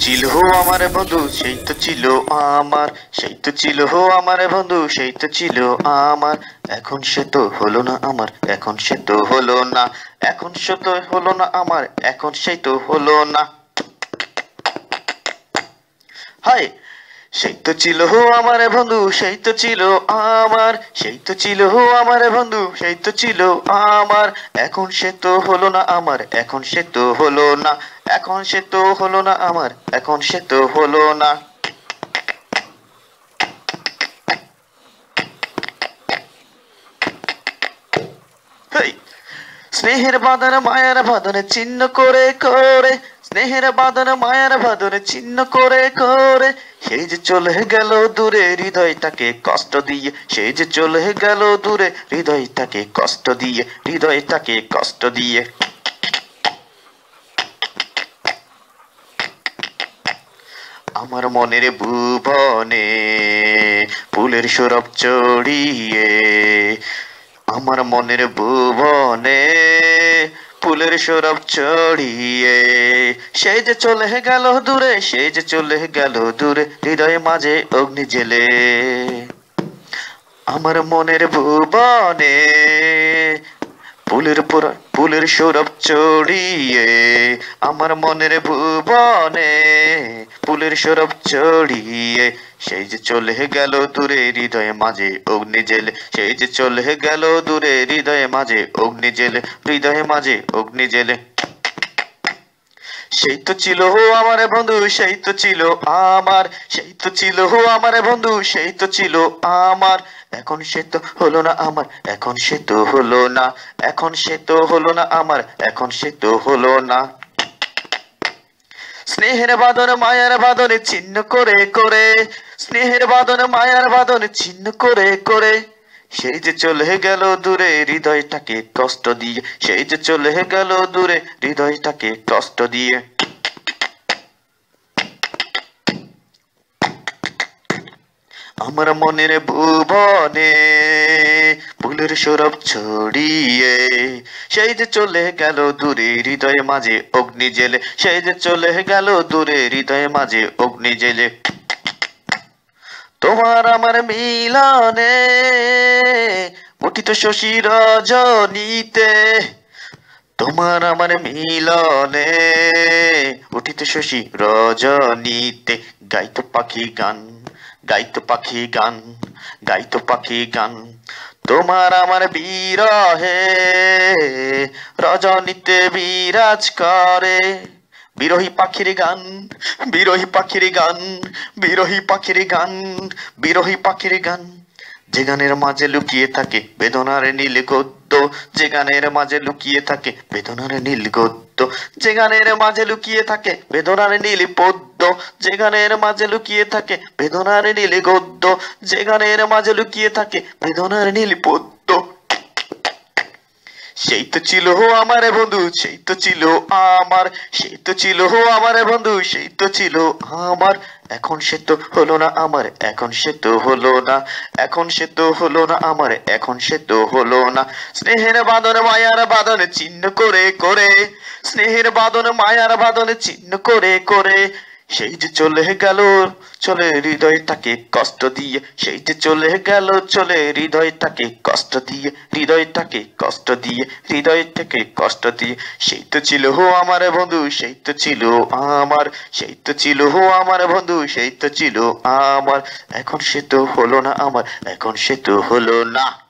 ছিল আমার বন্ধু সেই তো ছিল আমার, সেই তো ছিল আমার বন্ধু সেই তো ছিল আমার। এখন সে তো হলো না আমার, এখন সে তো হলো না, এখন সে তো হলো না আমার, এখন সেই তো হলো না। হাই, সেই তো ছিল আমার বন্ধু সেই তো ছিল আমার, সেই তো ছিল আমার বন্ধু সেই তো ছিল আমার। এখন সে তো হলো না আমার, এখন সে তো হলো না, এখন সে তো হলো না আমার, এখন সে তো হলো না। হেই, স্নেহের বাঁধন মায়ার বাঁধনে চিহ্ন করে করে, স্নেহের বাঁধন মায়ার বাঁধনে চিহ্ন করে করে, সেই যে চলে গেল দূরে হৃদয়টাকে কষ্ট দিয়ে, সেই যে চলে গেল দূরে হৃদয়টাকে কষ্ট দিয়ে, হৃদয়টাকে কষ্ট দিয়ে। আমার মনের ভুবনে ফুলের সৌরভ চড়িয়ে, আমার মনের ভুবনে ফুলের সৌরভ চড়িয়ে, সেই যে চলে গেল দূরে, সেই যে চলে গেল দূরে হৃদয় মাঝে অগ্নি জেলে। আমার মনের ভুবনে ফুলের সৌরভ চড়িয়ে, আমার মনের ভুবনে ফুলের সৌরভ চড়িয়ে, সেই যে চলে গেল দূরে হৃদয়ে মাঝে অগ্নি জেলে, সেই যে চলে গেল দূরে হৃদয়ে মাঝে অগ্নি জেলে, হৃদয়ে মাঝে অগ্নি জেলে। সেই তো ছিল আমার বন্ধু সেই তো ছিল আমার, সেই তো ছিল আমার বন্ধু সেই তো ছিল আমার। এখন সে তো হলো না আমার, এখন সে তো হলো না, এখন সে তো হলো না আমার, এখন সে তো হলো না। স্নেহের বাঁধন মায়ার বাঁধনে ছিন্ন করে করে, স্নেহের বাঁধন মায়ার বাঁধনে ছিন্ন করে করে, সেই যে চলে গেল দূরে হৃদয়টাকে কষ্ট দিয়ে, সেই যে চলে গেল দূরে হৃদয়টাকে কষ্ট দিয়ে। আমার মনের ভুবনে ফুলের সৌরভ ছড়িয়ে, সেই যে চলে গেল দূরে হৃদয়ে মাঝে অগ্নি জেলে, সেই যে চলে গেল দূরে হৃদয়ে মাঝে অগ্নি জেলে। তোমার আমার মিলনে পতিত শশী রজনীতে, তোমার আমার মিলনে উঠিত শশী রজনীতে, গাইতো পাখি গান, গাইতো পাখি গান, গাইতো পাখি গান। তোমার আমার বিরহে রজনীতে বিরাজ করে, বিরহী পাখির গান, বিরহী পাখির গান, বিরহী পাখির গান, বিরহী পাখির গান। যে গানের মাঝে লুকিয়ে থাকে বেদনার নীল গদ্য, যে গানের মাঝে লুকিয়ে থাকে বেদনার নীল গদ্য, যে গানের মাঝে লুকিয়ে থাকে বেদনার নীল পদ্য, যে গানের মাঝে লুকিয়ে থাকে বেদনার নীল গদ্য, যে গানের মাঝে লুকিয়ে থাকে বেদনার নীল পদ্য। সেই তো ছিল আমার বন্ধু সেই তো ছিল আমার, সেই তো ছিল আমার বন্ধু সেই তো ছিল আমার। এখন সে তো হলো না আমার, এখন সে তো হলো না, এখন সে তো হলো না আমার, এখন সে তো হলো না। স্নেহের বাঁধন মায়ার বাঁধন ছিন্ন করে করে, স্নেহের বাঁধন মায়ার বাঁধন ছিন্ন করে করে, সেই যে চলে গেল চলে হৃদয়টাকে কষ্ট দিয়ে, সেই যে চলে গেল চলে হৃদয়টাকে কষ্ট দিয়ে, হৃদয়টাকে কষ্ট দিয়ে, হৃদয়টাকে কষ্ট দিয়ে। সেই তো ছিল আমার বন্ধু সেই তো ছিল আমার, সেই তো ছিল আমার বন্ধু সেই তো ছিল আমার। এখন সে তো হলো না আমার, এখন সে তো হলো না।